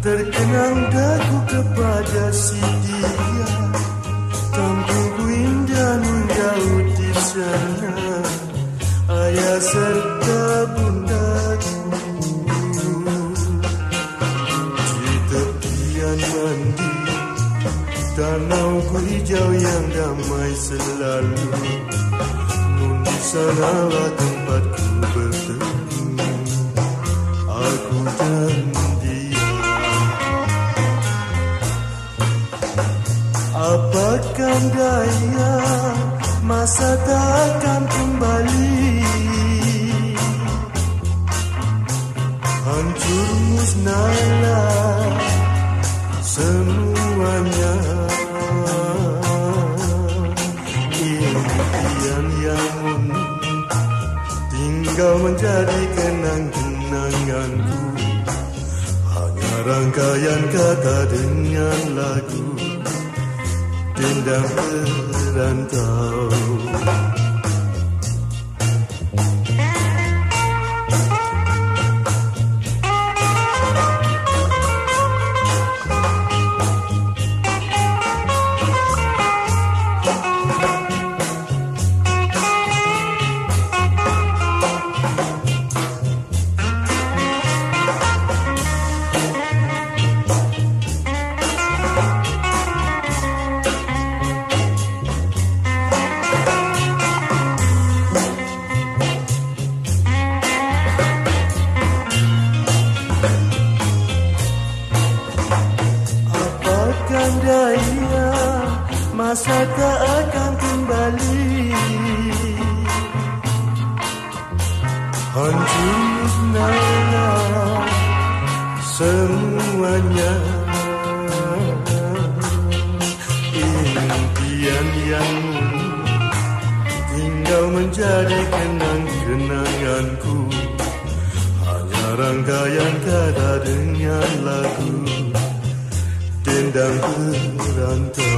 Terkenang daku kepada si dia, kampungku indah nun jauh di sana, ayah serta bundaku. Di tepian mandi, danauku hijau yang damai selalu, nun di sanalah tempatku bertemu, aku dan dia. Apakah daya, masa takkan kembali, hancur musnahlah semuanya. Impian yang tinggal menjadi kenang-kenanganku, hanya rangkaian kata dengan lagu Dendang Perantau. Daya, masa tak akan kembali, hancur musnahlah semuanya. Impian yang tinggal menjadi kenang-kenanganku, hanya rangkaian kata dengan lagu Dendang Perantau.